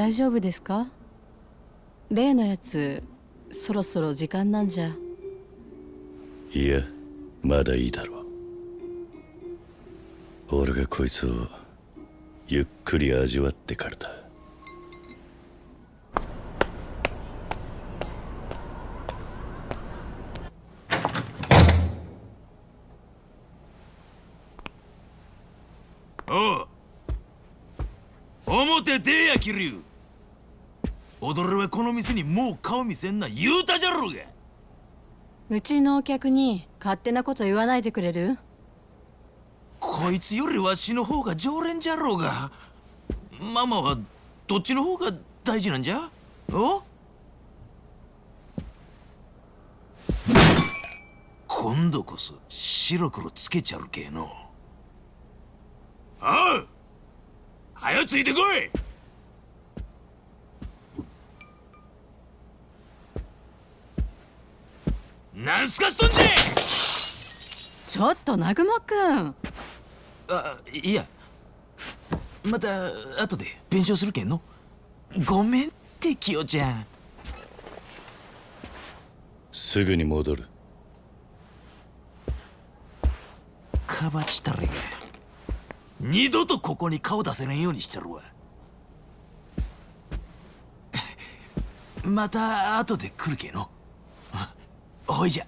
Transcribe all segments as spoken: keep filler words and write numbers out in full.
大丈夫ですか？例のやつ、そろそろ時間なんじゃ。 いや、まだいいだろう。俺がこいつをゆっくり味わってからだ。 おう、表出えや桐生。踊るはこの店にもう顔見せんな言うたじゃろうが。 うちのお客に勝手なこと言わないでくれる？ こいつよりわしの方が常連じゃろうが。ママはどっちの方が大事なんじゃ？お？今度こそ白黒つけちゃるけえの。おう、はよついてこい。なんすかしとんじゃ。 ちょっと南雲くん。 あ、いや、また後で弁償するけんの。ごめんってキヨちゃん。 すぐに戻る。 かばちたれが二度とここに顔出せれんようにしちゃるわ。また後で来るけの。ほいじゃ。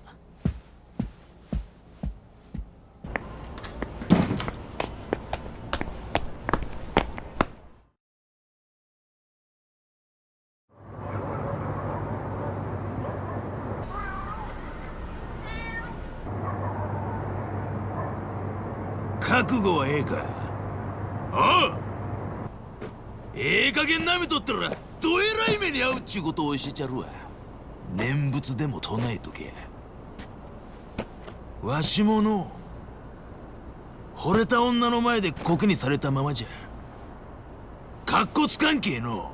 覚悟はええか？おう、ええ加減なめとったらどえらい目に遭うっちゅうことを教えちゃるわ。念仏でも唱えとけ。わしもの惚れた女の前でコケにされたままじゃかっこつかんけえの。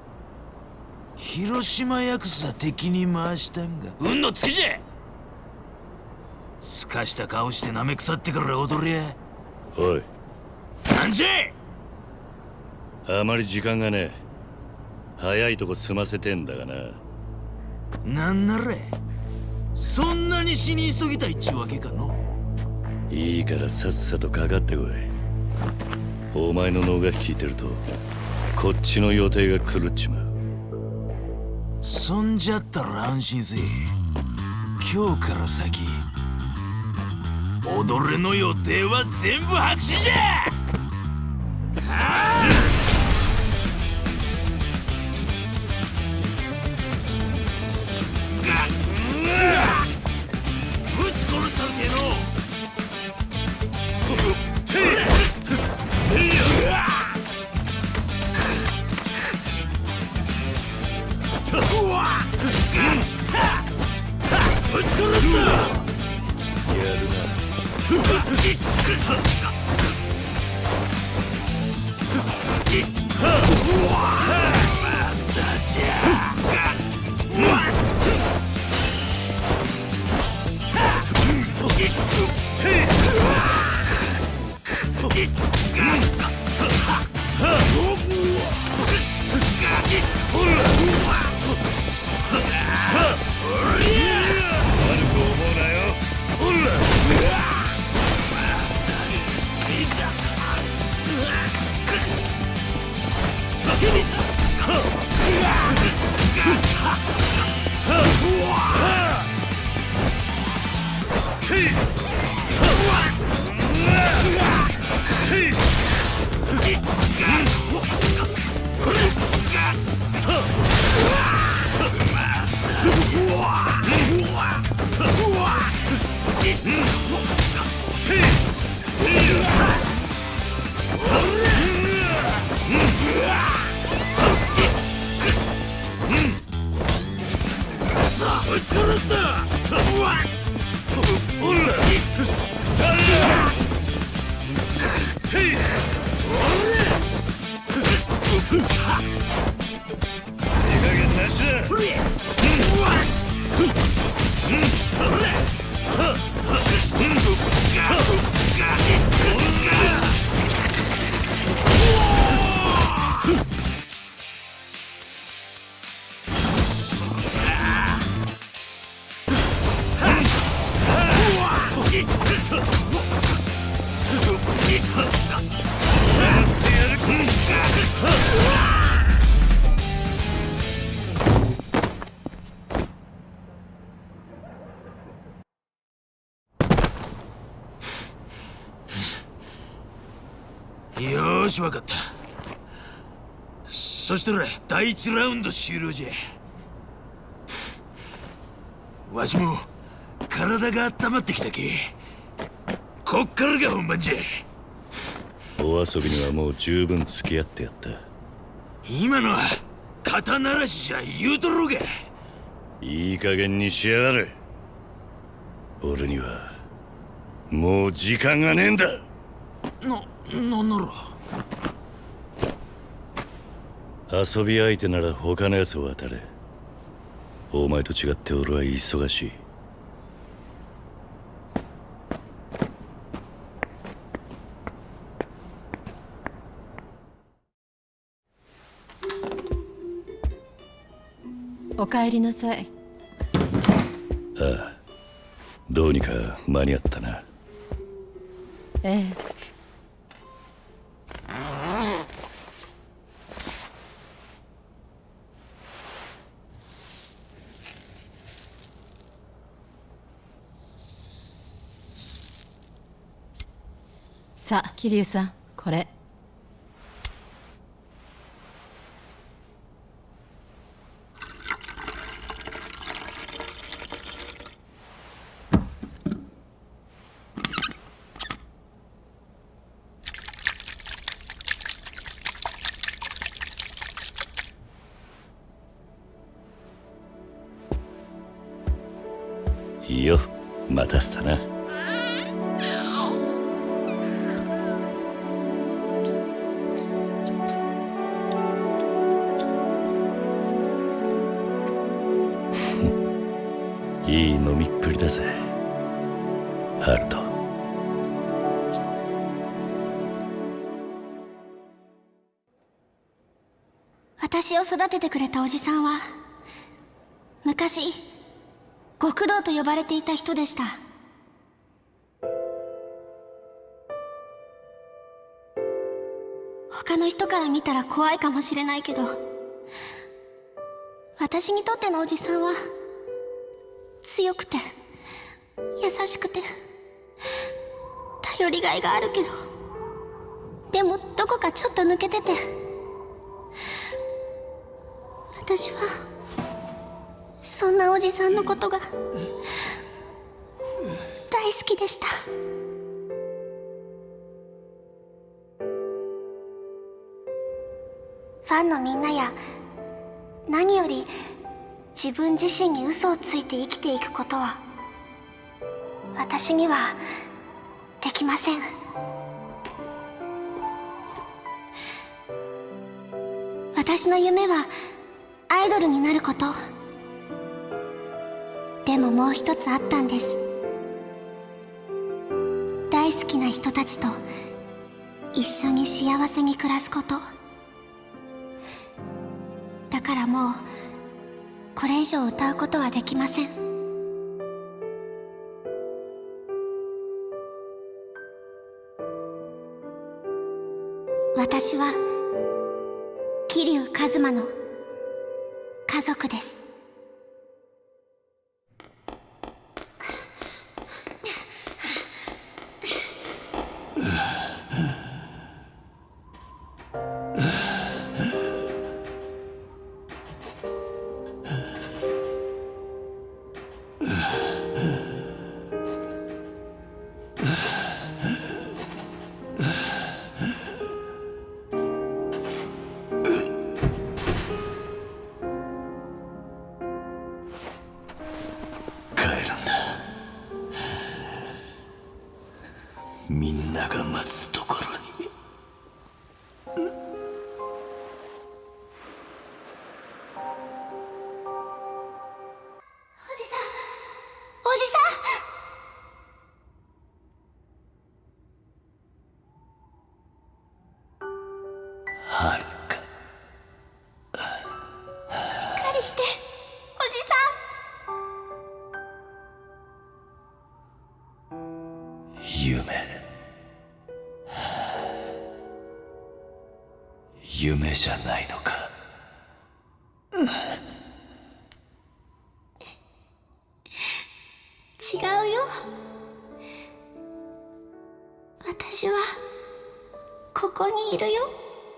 広島ヤクザ敵に回したんが運のつきじゃ。すかした顔してなめ腐ってから踊りや。 おい、 なんじゃ。 あまり時間がねえ。早いとこ済ませてんだがな。 なんならそんなに死に急ぎたいっちゅうわけかの。 いいからさっさとかかってこい。お前の脳が効いてるとこっちの予定が狂っちまう。 そんじゃったら安心せえ。今日から先踊れの予定は全部白紙じゃ。はあ、ぶち殺したるけえの。ぶち殺した。 やるな。 よーし、わかった。そしたら第一ラウンド終了じゃ。わしも体が温まってきたけ。こっからが本番じゃ。 お遊びにはもう十分付き合ってやった。 今のは肩慣らしじゃ言うとろうが。 いい加減にしやがれ。俺にはもう時間がねえんだ。 な、なんなら遊び相手なら他のやつを当たれ。お前と違って俺は忙しい。 お帰りなさい。 ああ、どうにか間に合ったな。 ええ。さあ、桐生さん、これ。 いいよ、待たせたな。いい飲みっぷりだぜ、ハルト。 私を育ててくれたおじさんは昔極道と呼ばれていた人でした。他の人から見たら怖いかもしれないけど、私にとってのおじさんは強くて優しくて頼りがいがあるけど、でもどこかちょっと抜けてて、私はそんなおじさんのことが大好きでした。ファンのみんなや何より自分自身に嘘をついて生きていくことは私にはできません。私の夢はアイドルになること。でももう一つあったんです。大好きな人たちと一緒に幸せに暮らすこと。だからもうこれ以上歌うことはできません。私は桐生一馬の家族です。 みんなが待つところに。 おじさん、おじさん。 はるか、 しっかりして、おじさん。 夢夢じゃないのか。 違うよ。私はここにいるよ。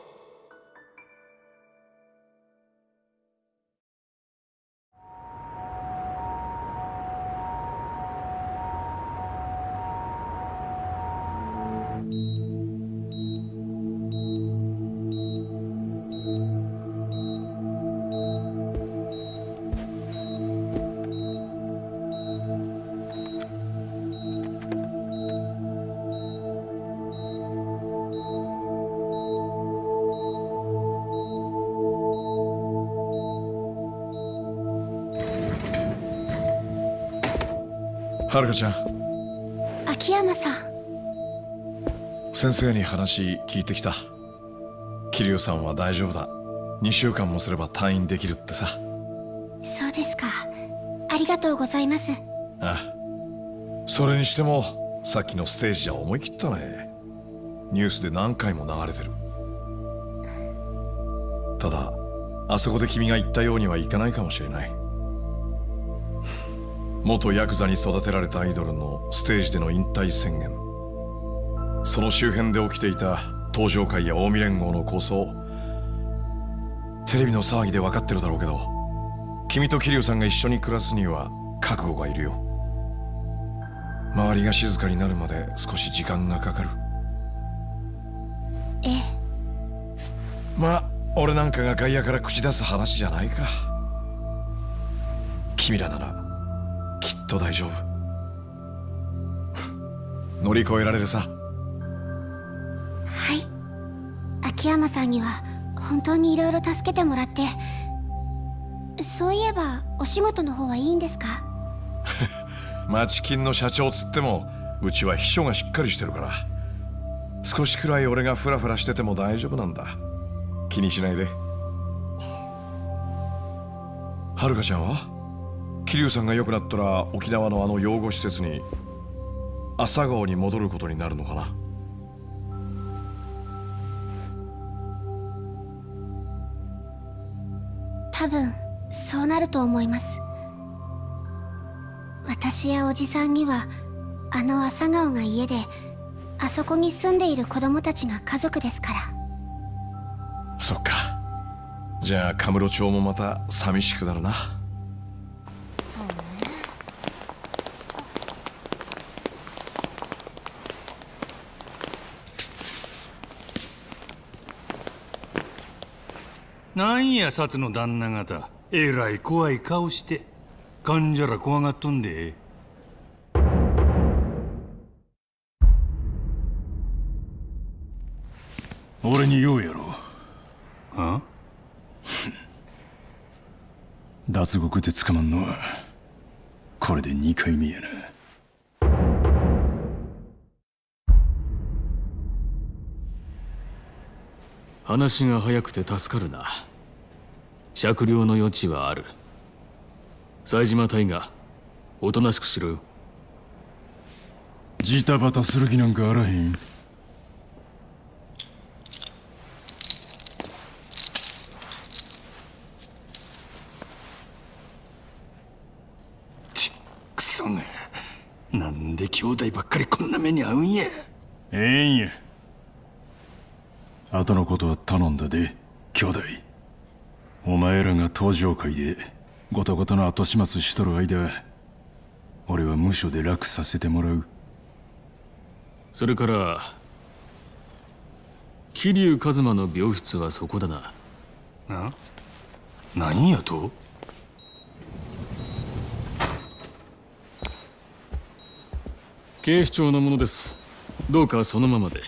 はるかちゃん、 秋山さん。 先生に話聞いてきた。桐生さんは大丈夫だ。にしゅうかんもすれば退院できるってさ。 そうですか。ありがとうございます。 ああ、それにしてもさっきのステージじゃ思い切ったね。ニュースで何回も流れてる。ただあそこで君が言ったようにはいかないかもしれない。元ヤクザに育てられたアイドルのステージでの引退宣言、その周辺で起きていた東上会や近江連合の構想、テレビの騒ぎで分かってるだろうけど、君と桐生さんが一緒に暮らすには覚悟がいるよ。周りが静かになるまで少し時間がかかる。 ええ。 まあ俺なんかが外野から口出す話じゃないか。君らならきっと大丈夫。乗り越えられるさ。 はい。秋山さんには本当にいろいろ助けてもらって。そういえばお仕事の方はいいんですか？ 町金の社長つってもうちは秘書がしっかりしてるから、少しくらい俺がフラフラしてても大丈夫なんだ。気にしないで。はるかちゃんは桐生さんが良くなったら沖縄のあの養護施設に朝顔に戻ることになるのかな。 多分そうなると思います。私やおじさんにはあの朝顔が家で、あそこに住んでいる子供たちが家族ですから。 そっか。じゃあカムロ町もまた寂しくなるな。 そうね。 なんや薩の旦那方、えらい怖い顔して患者ら怖がっとんで。 俺に言うやろ。 は脱獄で捕まんのはこれでにかいめやな。 話が早くて助かるな。酌量の余地はある。冴島隊がおとなしくしろよ。 ジタバタする気なんかあらへん。 ちくそが、なんで兄弟ばっかりこんな目に遭うんや。 ええんや。後のことは頼んだで、兄弟。お前らが東上会でごとごとの後始末しとる間、俺は無所で楽させてもらう。 それから桐生一馬の病室はそこだな。 な、なんやと？ 警視庁のものです。どうかそのままで。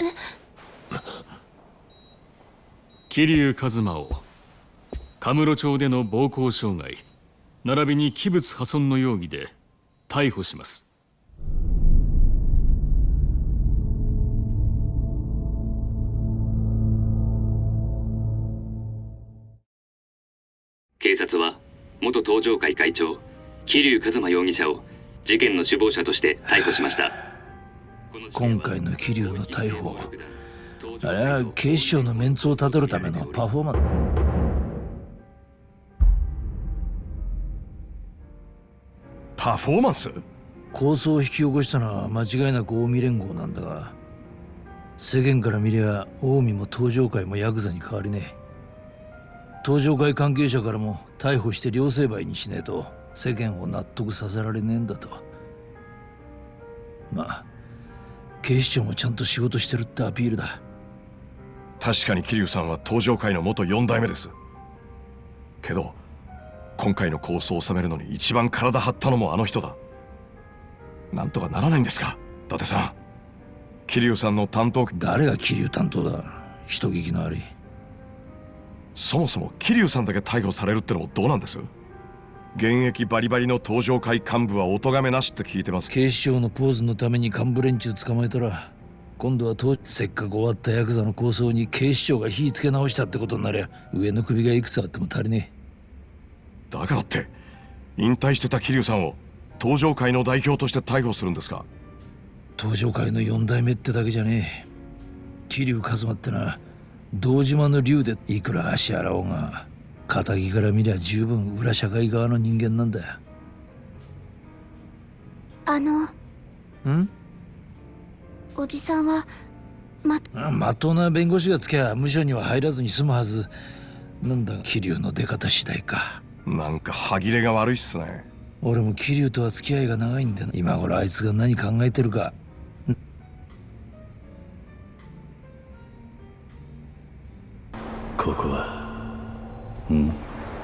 桐生一馬をカムロ町での暴行傷害並びに器物破損の容疑で逮捕します。 警察は元東上会会長桐生一馬容疑者を事件の首謀者として逮捕しました。 今回の桐生の逮捕、あれは警視庁のメンツをたどるためのパフォーマンス。 パフォーマンス？ 抗争を引き起こしたのは間違いなく近江連合なんだが、 世間から見りゃ近江も東上会もヤクザに変わりねえ。東上会関係者からも逮捕して両成敗にしねえと世間を納得させられねえんだと。まあ警視庁もちゃんと仕事してるってアピールだ。 確かに桐生さんは東上会の元よん代目です。けど今回の構想を収めるのに一番体張ったのもあの人だ。なんとかならないんですか伊達さん。桐生さんの担当。 誰が桐生担当だ。人聞きの悪い。 そもそも桐生さんだけ逮捕されるってのもどうなんです？現役バリバリの東上会幹部はお咎めなしって聞いてます。 警視庁のポーズのために幹部連中捕まえたら今度はとせっかく終わったヤクザの構想に警視庁が火つけ直したってことになりゃ上の首がいくつあっても足りねえ。だからって引退してた桐生さんを東上会の代表として逮捕するんですか？ 東上会のよん代目ってだけじゃねえ。桐生一馬ってな堂島の竜でいくら足洗おうが仇から見りゃ十分裏社会側の人間なんだよ。 あのんおじさんはままっとうな弁護士がつきゃ無所には入らずに済むはずなんだ。桐生の出方次第か。 なんか歯切れが悪いっすね。 俺も桐生とは付き合いが長いんだな。今頃あいつが何考えてるか。 ここはん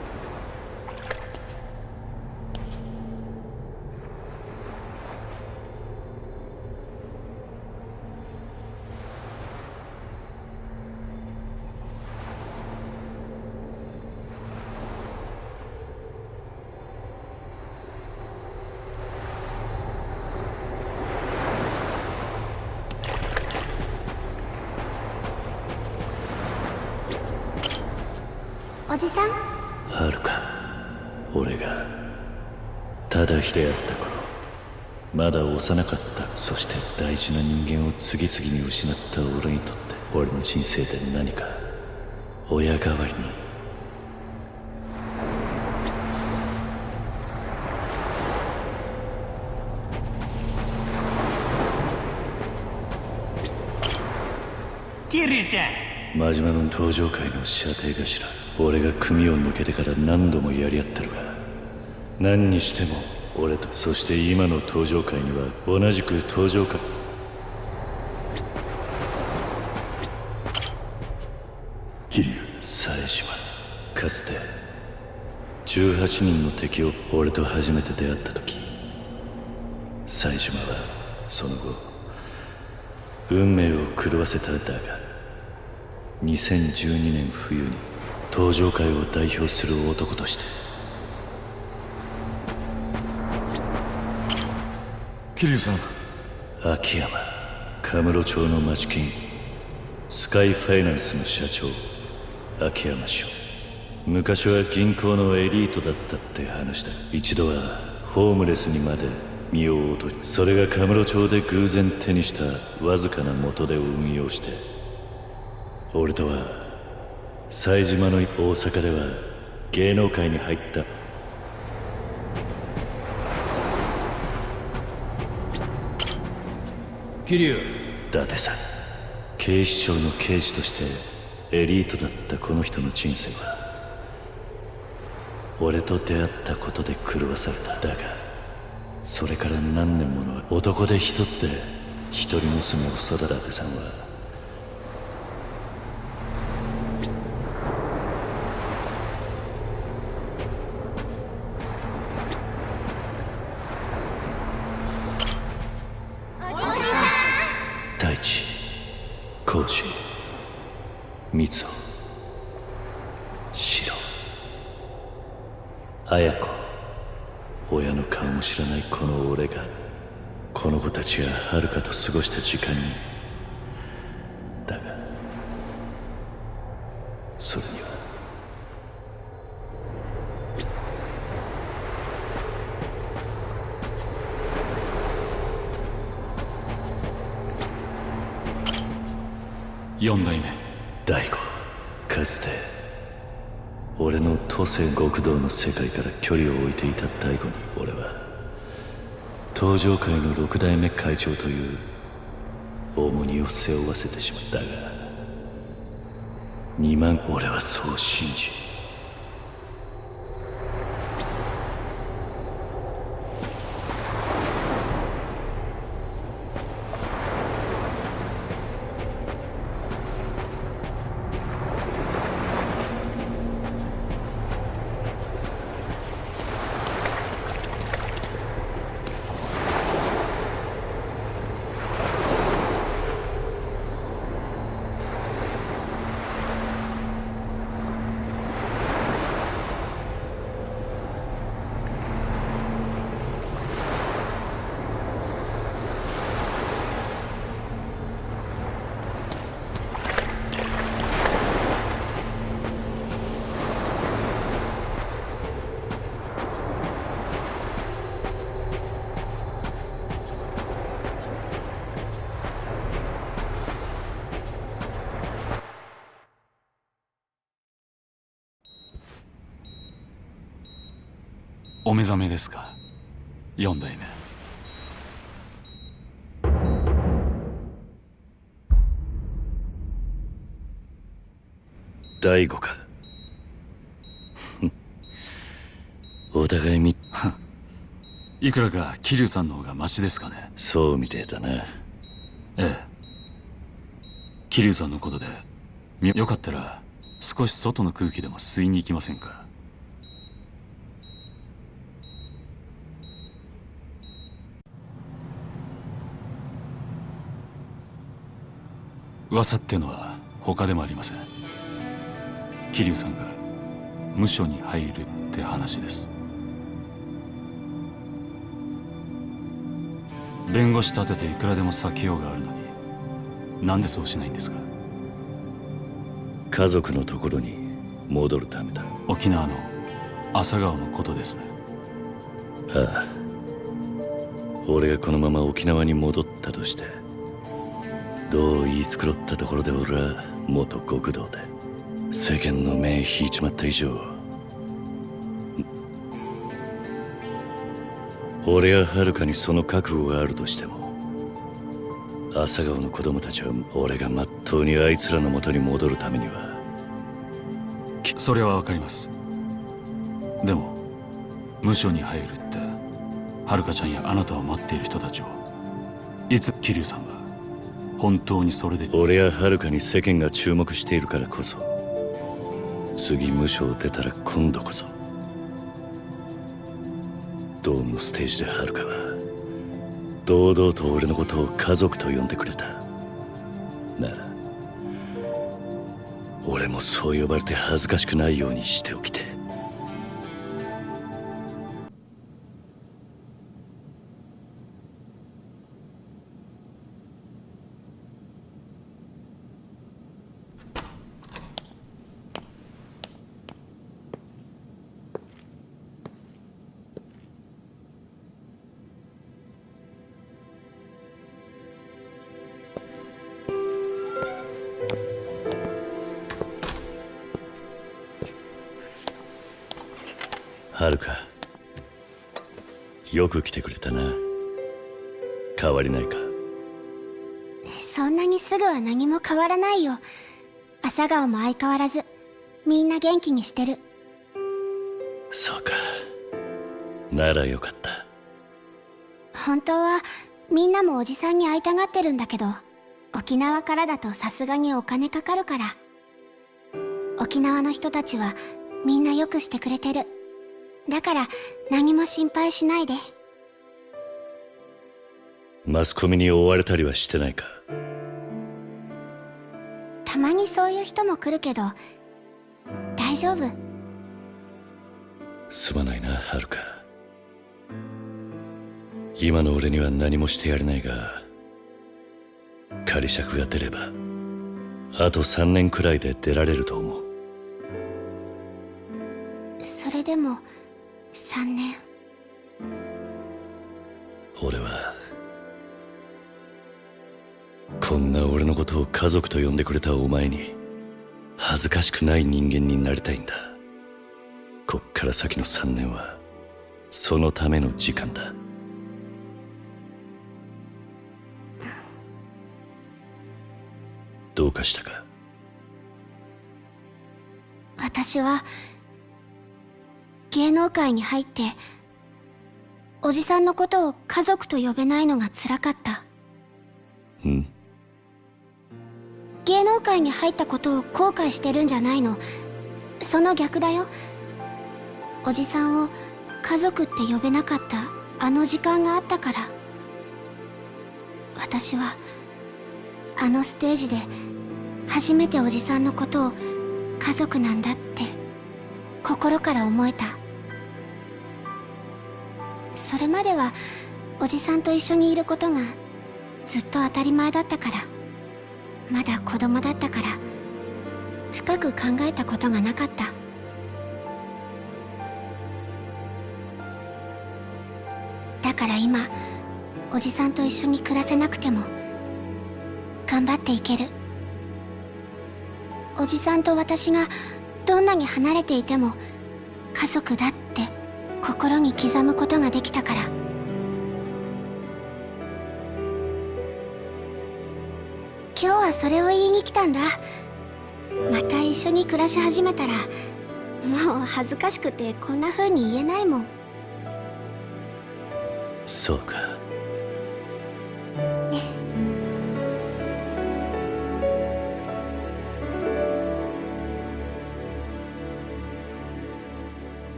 おじさん。 はるか、俺がただ一人であった頃、まだ幼かった、そして大事な人間を次々に失った俺にとって、俺の人生で何か親代わりに桐生ちゃん。 真島の東上会の射程頭、俺が組を抜けてから何度もやり合ってるが、何にしても俺と、そして今の東上会には同じく東上会桐生冴島、かつてじゅうはちにんの敵を俺と初めて出会った時、冴島はその後運命を狂わせた。だがにせんじゅうにねん冬に東上会を代表する男として。 桐生さん。 秋山、カムロ町の町金、スカイファイナンスの社長、秋山翔。昔は銀行のエリートだったって話だ。一度はホームレスにまで身を落とし、それがカムロ町で偶然手にしたわずかな元手を運用して、俺とは冴島の大阪では芸能界に入った。 桐生。 伊達さん、警視庁の刑事としてエリートだったこの人の人生は俺と出会ったことで狂わされた。だがそれから何年もの男で一つで一人娘を育てた伊達さんは、大地、浩二、光雄、シロ、綾子、親の顔も知らないこの俺が、この子たちが遥かと過ごした時間に。だがそれには四代目大悟、かつて俺の都政極道の世界から距離を置いていた大悟に、俺は東上会の六代目会長という重荷を背負わせてしまったが、にまん俺はそう信じ、 お目覚めですか、四代目。 大悟か。お互いみいくらか桐生さんの方がマシですかね。 そうみてえだな。 ええ、桐生さんのことでよかったら少し外の空気でも吸いに行きませんか。噂ってのは他でもありません。桐生さんが無所に入るって話です。弁護士立てていくらでも避けようがあるのに、なんでそうしないんですか。 家族のところに戻るためだ。 沖縄の朝顔のことですね。 ああ、俺がこのまま沖縄に戻ったとして、どう言い繕ったところで俺は元極道で世間の目引いちまった以上、俺ははるかにその覚悟があるとしても、朝顔の子供たちは俺がまっとうにあいつらの元に戻るためには。 それはわかります。でも無所に入るってはるかちゃんやあなたを待っている人たちを、いつ桐生さんは本当にそれで。 俺ははるかに世間が注目しているからこそ、次無所を出たら今度こそドームのステージではるかは堂々と俺のことを家族と呼んでくれた。なら俺もそう呼ばれて恥ずかしくないようにしておきて。はるか、よく来てくれたな。変わりないか。 そんなにすぐは何も変わらないよ。朝顔も相変わらずみんな元気にしてる。 そうか、ならよかった。 本当はみんなもおじさんに会いたがってるんだけど、沖縄からだとさすがにお金かかるから。沖縄の人たちはみんなよくしてくれてる。だから何も心配しないで。 マスコミに追われたりはしてないか。 たまにそういう人も来るけど大丈夫。 すまないな、はるか。今の俺には何もしてやれないが、仮釈が出ればあとさんねんくらいで出られると思う。 それでもさんねん。 俺はこんな俺のことを家族と呼んでくれたお前に恥ずかしくない人間になりたいんだ。こっから先のさんねんはそのための時間だ。 どうかしたか？ 私は芸能界に入っておじさんのことを家族と呼べないのが辛かった。 ん？ 芸能界に入ったことを後悔してるんじゃないの。その逆だよ。おじさんを家族って呼べなかったあの時間があったから。私はあのステージで初めておじさんのことを家族なんだって心から思えた。それまではおじさんと一緒にいることがずっと当たり前だったから、まだ子供だったから深く考えたことがなかった。だから今おじさんと一緒に暮らせなくても頑張っていける。おじさんと私がどんなに離れていても家族だって心に刻むことができたから。今日はそれを言いに来たんだ。また一緒に暮らし始めたらもう恥ずかしくてこんな風に言えないもん。 そうか。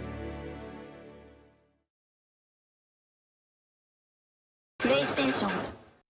プレイステーション